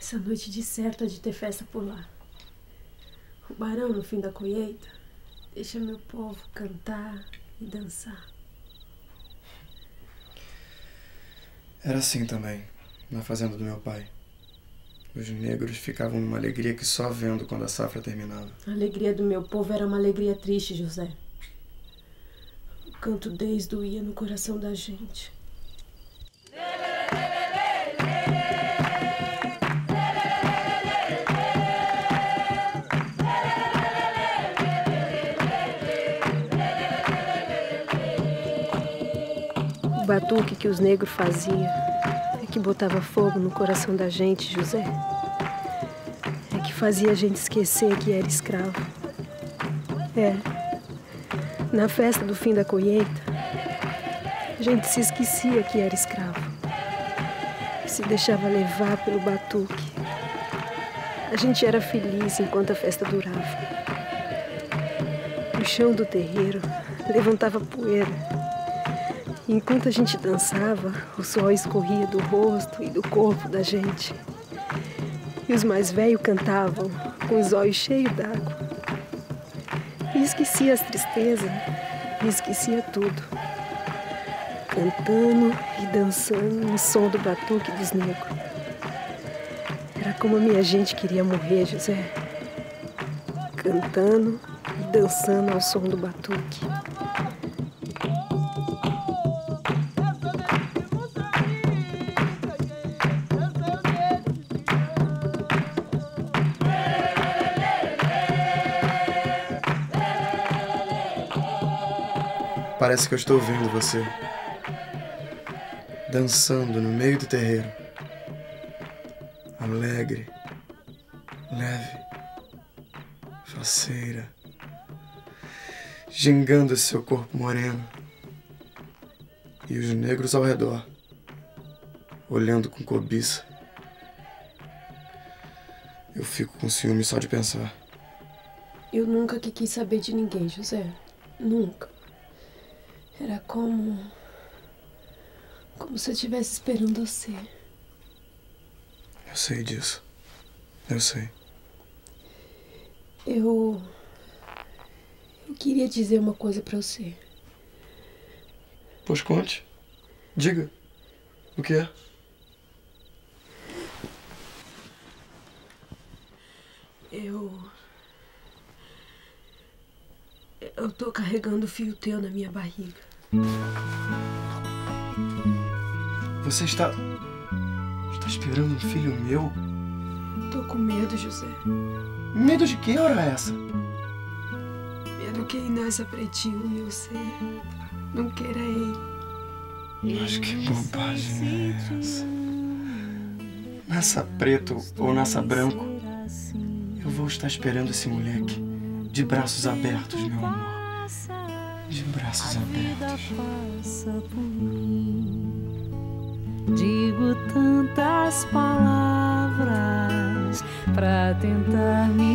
Essa noite de certo há de ter festa por lá. O barão, no fim da colheita, deixa meu povo cantar e dançar. Era assim também, na fazenda do meu pai. Os negros ficavam numa alegria que só vendo quando a safra terminava. A alegria do meu povo era uma alegria triste, José. O canto deles doía no coração da gente. O batuque que os negros faziam é que botava fogo no coração da gente, José. É que fazia a gente esquecer que era escravo. Na festa do fim da colheita, a gente se esquecia que era escravo. Se deixava levar pelo batuque. A gente era feliz enquanto a festa durava. O chão do terreiro levantava poeira. Enquanto a gente dançava, o sol escorria do rosto e do corpo da gente. E os mais velhos cantavam, com os olhos cheios d'água. E esquecia as tristezas, e esquecia tudo. Cantando e dançando no som do batuque dos negros. Era como a minha gente queria morrer, José. Cantando e dançando ao som do batuque. Parece que eu estou vendo você, dançando no meio do terreiro, alegre, leve, faceira, gingando seu corpo moreno, e os negros ao redor, olhando com cobiça. Eu fico com ciúme só de pensar. Eu nunca que quis saber de ninguém, José. Nunca. Era como se eu estivesse esperando você. Eu sei disso. Eu sei. Eu queria dizer uma coisa pra você. Pois conte. Diga. O que é? Eu tô carregando o fio teu na minha barriga. Você está esperando um filho meu? Tô com medo, José. Medo de que hora é essa? Medo que nasça pretinho no meu ser. Não queira ele. Mas que bobagem é essa? Nasça preto ou nasça branco, eu vou estar esperando esse moleque de braços abertos, meu amor. De braços abertos. Digo tantas palavras pra tentar me